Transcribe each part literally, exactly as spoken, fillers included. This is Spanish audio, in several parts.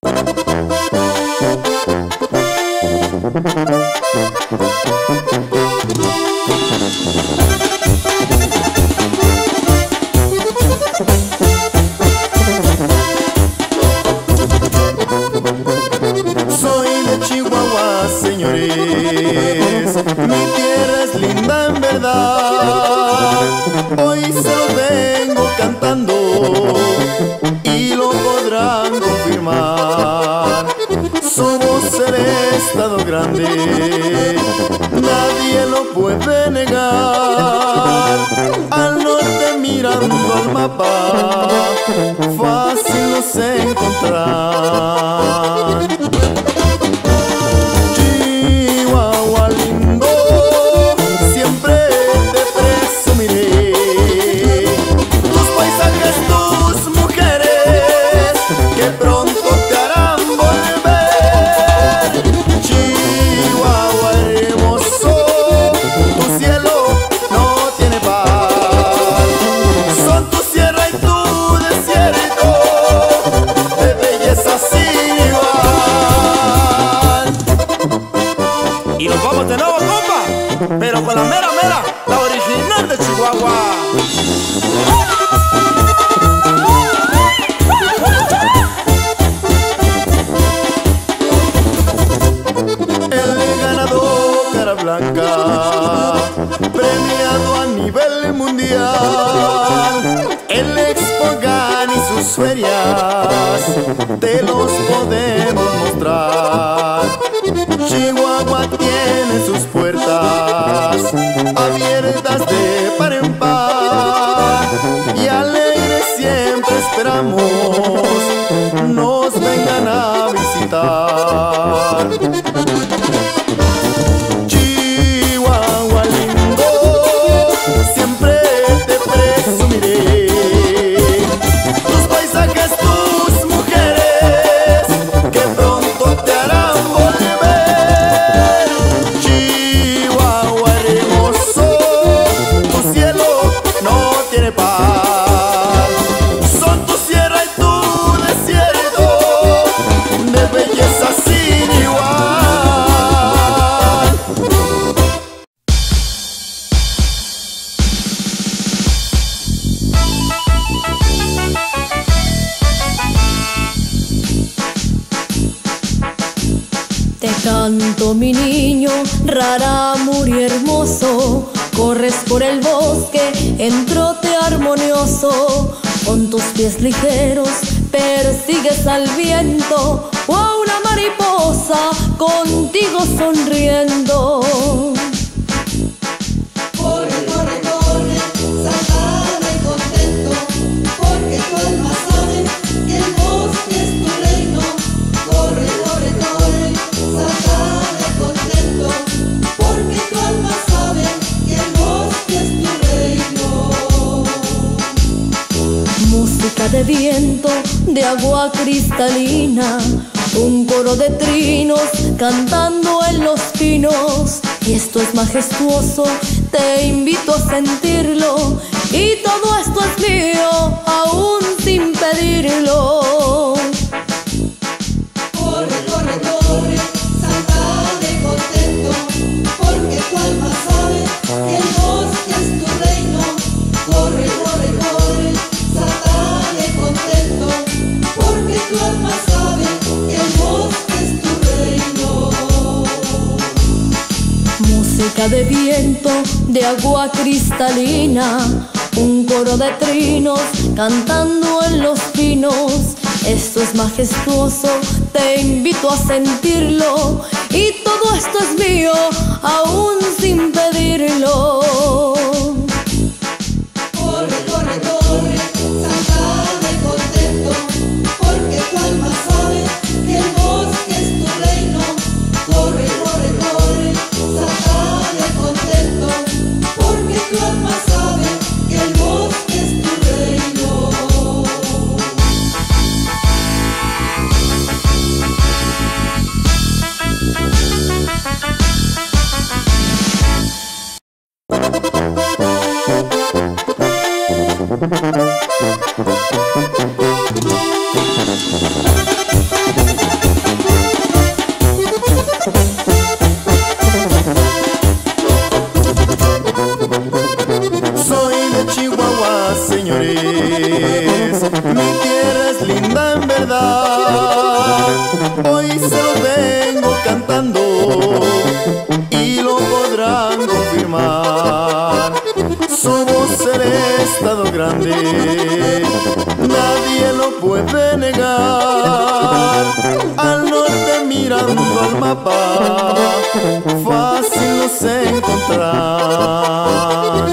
Soy de Chihuahua, señores, mi tierra es linda en verdad. Hoy se lo vengo cantando y lo podrán confirmar. Somos el estado grande, nadie lo puede negar. Al norte mirando al mapa, fácil nos encontrar. Chihuahua lindo, siempre te presumiré. Tus paisajes, tus mujeres, que pronto te harán volver. Chihuahua hermoso, tu cielo no tiene par. Son tu sierra y tu desierto, de belleza sin igual. Y nos vamos de nuevo, compa, pero con la mera mera, la original de Chihuahua. El ganador cara blanca, premiado a nivel mundial. El Expogan y sus ferias te los podemos mostrar. Chihuahua tiene sus puertas abiertas de par en par, y alegres siempre esperamos nos vengan a visitar. Chihuahua lindo, siempre te presumiré. Tus paisajes, tus mujeres, que pronto te harán volver. Chihuahua hermoso, tu cielo no tiene par. Son tu sierra y tu desierto, de belleza sin igual. Te canto, mi niño, rarámuri hermoso, corres por el bosque en trote armonioso. Con tus pies ligeros persigues al viento, o a una mariposa contigo sonriendo. Corre, corre, corre, saltaré contento, porque tu alma sabe que el bosque es tu reino. Corre, corre, corre, saltaré contento, porque tu alma sabe que el bosque es tu reino. Música de viento, de agua cristalina, un coro de trinos cantando en los pinos. Y esto es majestuoso, te invito a sentirlo, y todo esto es mío, aún sin pedirlo. Corre, corre, corre, saltaré contento, porque tu alma sabe que el bosque es tu reino. Corre, corre, corre, saltaré contento, porque tu alma sabe que el bosque es tu reino. Música de viento, de agua cristalina, un coro de trinos cantando en los pinos. Esto es majestuoso, te invito a sentirlo, y todo esto es mío, aún sin pedirlo. Corre, corre, corre, saltaré contento, porque tu alma sabe que el bosque es tu reino. Corre, corre, corre, saltaré contento, porque tu alma sabe que el bosque es tu reino. Thank you. papá, fácil no se encontrar.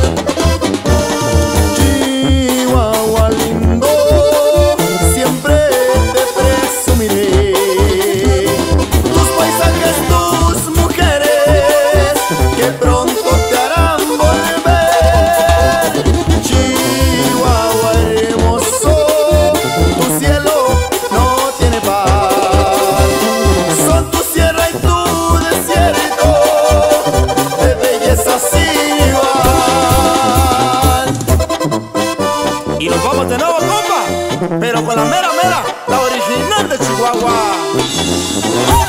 Chihuahua lindo, siempre te presumiré. Tus paisajes, tus mujeres, que pronto te harán volver. Chihuahua hermoso, tu cielo no tiene par. Son tu sierra y tu desierto, de belleza sin igual. Y nos vamos de nuevo, compa, pero con la mera mera, la original de Chihuahua.